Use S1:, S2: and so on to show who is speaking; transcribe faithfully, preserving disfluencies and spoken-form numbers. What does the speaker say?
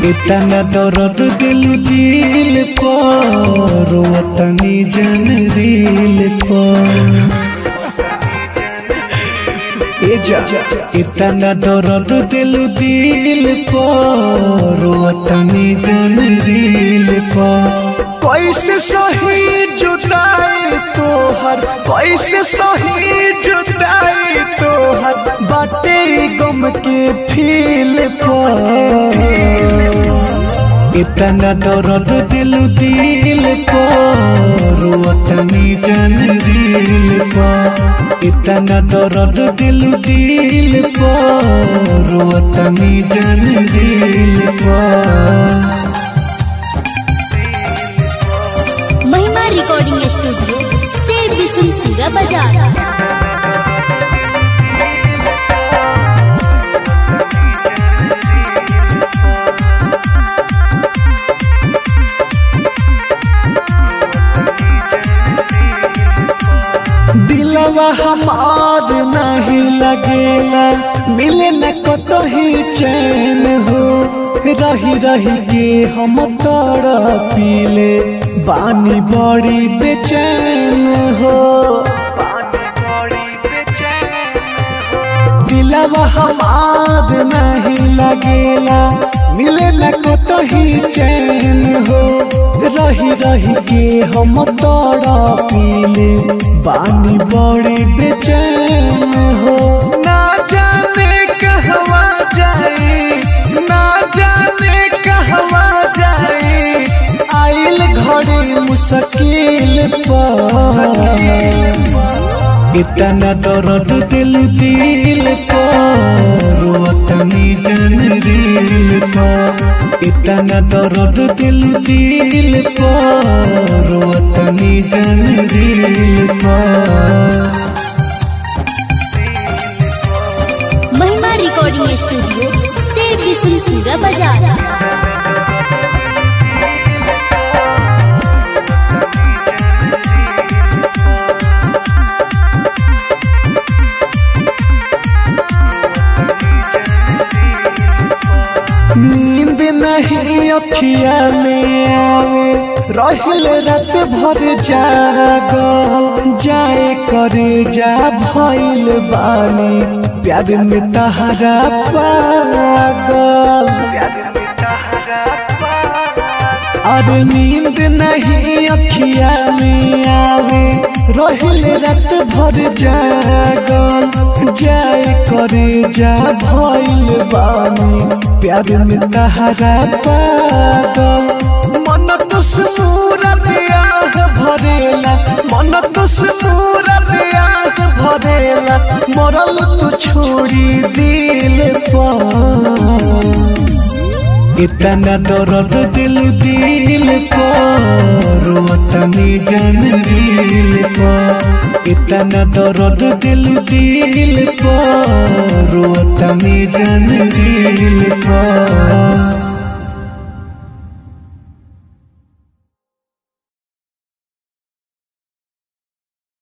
S1: इतना दर्द दिल दिल पर वतनी जन दिल पर इतना दर्द दिल दिल पर वतनी जन दिल पर कैसे सही जुदाई तोहर कैसे सही जुदाई तोहर बाटे गम के फील पर इतना दर्द दिल दिल पर वतनी जन दिल पर इतना दर्द दिल दिल पर वतनी जन दिल पर।
S2: महिमा रिकॉर्डिंग स्टूडियो से बिशनपुरा बाजार।
S1: दिलवा हमार नहीं लगेला मिले न कतही चैन हो रही रही के हम तड़पीले बानी बड़ी बेचैन हो दिलवा हमार नहीं लगेला मिले न कतही चैन हो रही रही के हम तड़पीले बानी बड़ी बेचैन हो ना जाने कहवा जाई ना जाने कहवा जाई आइल घड़ी मुश्किल पर इतना दर्द दिल दिल पर वतनी जन दिल पर इतना दर्द दिल दिल पर वतनी जन दिल पर।
S2: महिमा रिकॉर्डिंग स्टूडियो से बिशनपुरा बाजार।
S1: नींद नहीं अखिया में आवे रहिल रात भर जागल जाए करे जा भइल बानी प्यार में तहरा पागल अरे नींद नहीं अखिया में आवे रहिल रात भर जागल जाए करे जा भइल बानी प्यार में तहरा पागल मन तो सूरत आँख भरेला मन तो सूरत आँख भरेला मरल तू छोड़ी दिल पर इतना दर्द दिल दिल पर वतनी जन दिल पर इतना दर्द दिल दिल पर वतनी जन दिल पर।